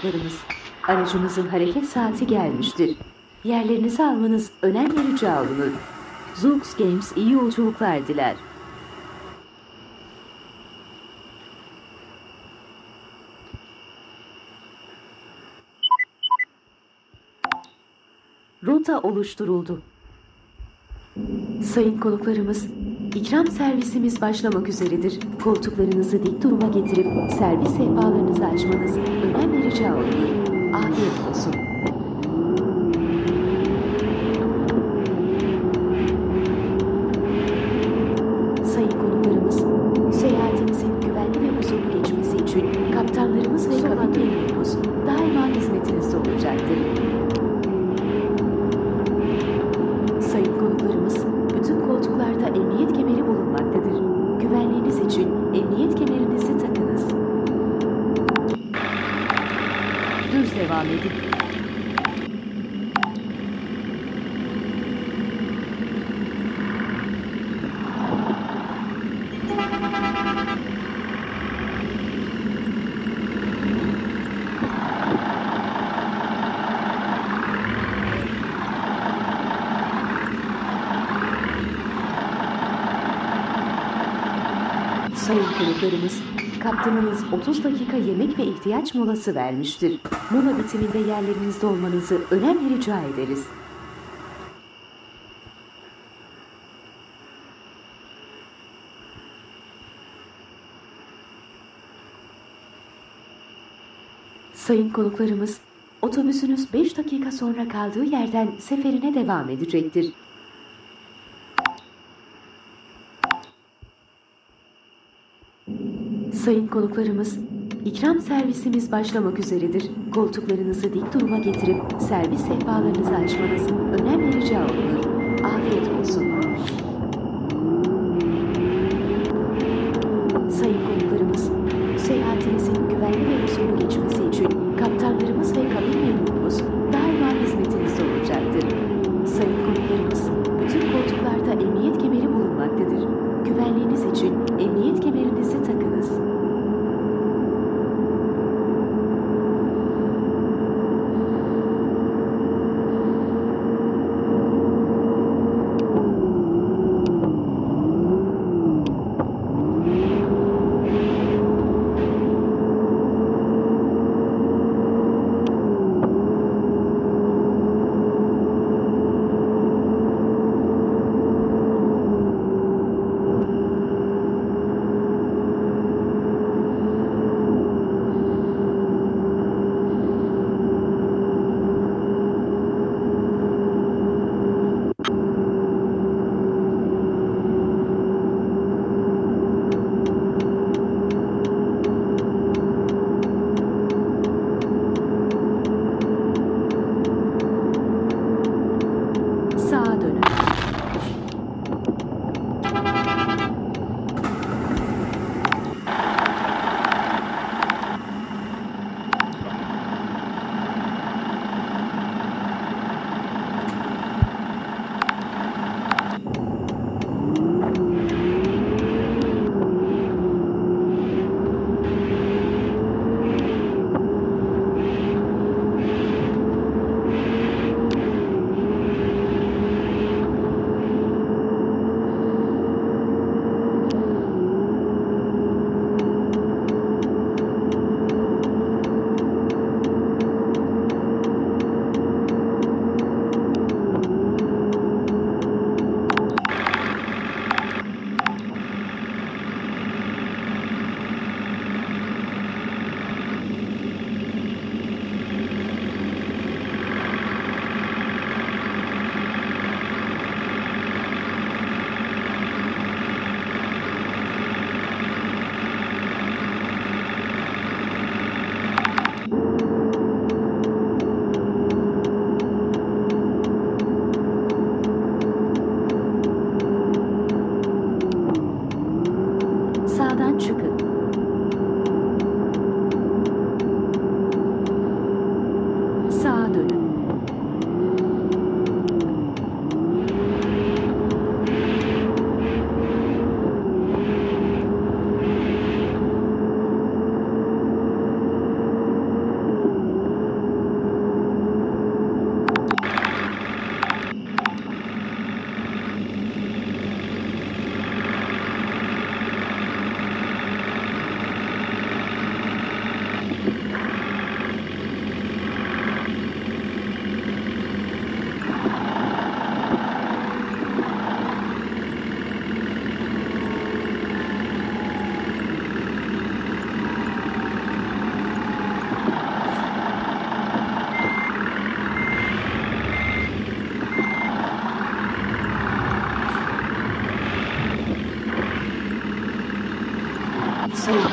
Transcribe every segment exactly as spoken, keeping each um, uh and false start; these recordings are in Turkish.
konuklarımız, aracınızın hareket saati gelmiştir. Yerlerinizi almanız önemli rica olunur. Zoox Games iyi yolculuklar diler. Rota oluşturuldu. Sayın konuklarımız, ikram servisimiz başlamak üzeredir. Koltuklarınızı dik duruma getirip servis sehpalarınızı açmanız önemli rica olunur. Afiyet olsun. Sayın konuklarımız, seyahatinizin güvenli ve huzurlu geçmesi için kaptanlarımız ve kabin memurumuz daima hizmetinizde olacaktır. Sayın konuklarımız, bütün koltuklarda emniyet kemeri bulunmaktadır. Güvenliğiniz için emniyet kemerinizi takınız. Düz devam edin. Sayın konuklarımız, kaptanınız otuz dakika yemek ve ihtiyaç molası vermiştir. Mola bitiminde yerlerinizde olmanızı önemli rica ederiz. Sayın konuklarımız, otobüsünüz beş dakika sonra kaldığı yerden seferine devam edecektir. Sayın konuklarımız, ikram servisimiz başlamak üzeredir. Koltuklarınızı dik duruma getirip servis sehpalarınızı açmanız önemli rica olunur. Afiyet olsun. Sayın konuklarımız, seyahatinizin güvenli ve huzurlu geçmesi için kaptanlarımız ve kabin memurumuz daima hizmetinizde olacaktır. Sayın konuklarımız, bütün koltuklarda emniyet kemeri bulunmaktadır. Güvenliğiniz için emniyet kemerinizi takınız. Sağa dönün.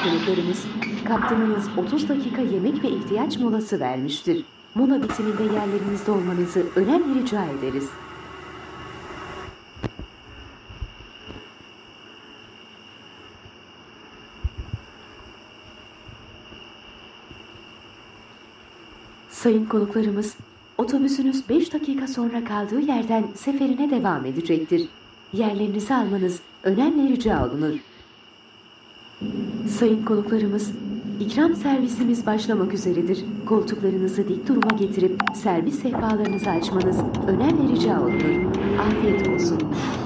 konuklarımız, kaptanınız otuz dakika yemek ve ihtiyaç molası vermiştir. Mola bitiminde yerlerinizde olmanızı önemli rica ederiz. Sayın konuklarımız, otobüsünüz beş dakika sonra kaldığı yerden seferine devam edecektir. Yerlerinizi almanız önemli rica olunur. Sayın konuklarımız, ikram servisimiz başlamak üzeredir. Koltuklarınızı dik duruma getirip servis sehpalarınızı açmanız önemli rica olunur. Afiyet olsun.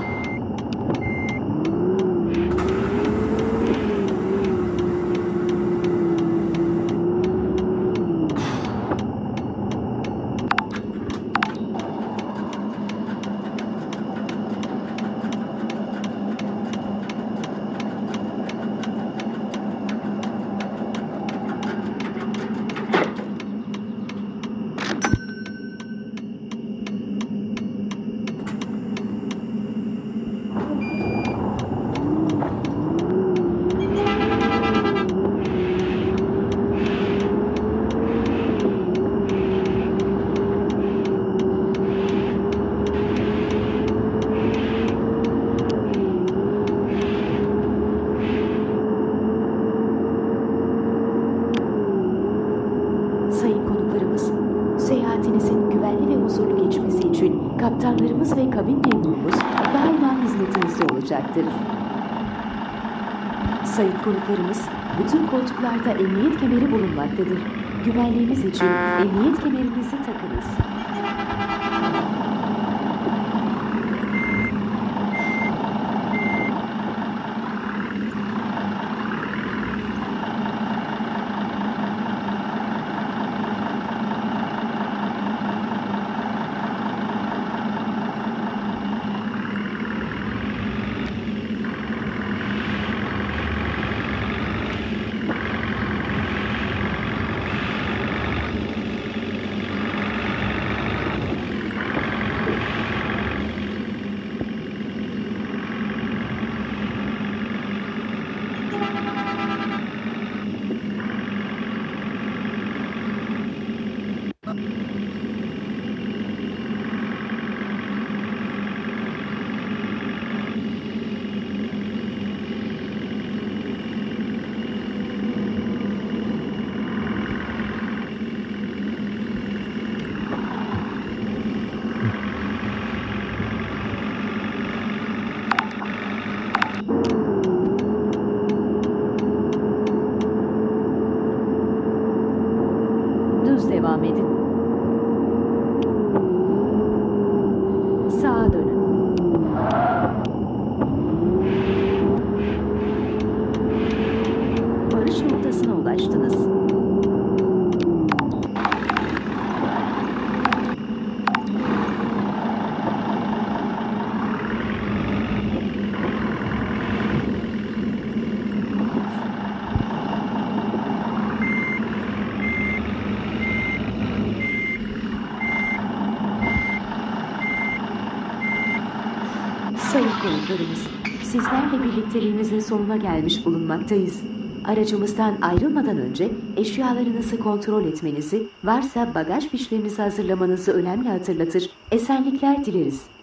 Sayın konuklarımız, seyahatinizin güvenli ve huzurlu geçmesi için kaptanlarımız ve kabin memurumuz daima hizmetinizde olacaktır. Sayın konuklarımız, bütün koltuklarda emniyet kemeri bulunmaktadır. Güvenliğiniz için emniyet kemerinizi takınız. Düz devam edin. Sağa dönün. Varış noktasına ulaştınız. Sayın konuklarımız, sizlerle birlikteliğimizin sonuna gelmiş bulunmaktayız. Aracımızdan ayrılmadan önce eşyalarınızı kontrol etmenizi, varsa bagaj fişlerinizi hazırlamanızı önemli hatırlatır. Esenlikler dileriz.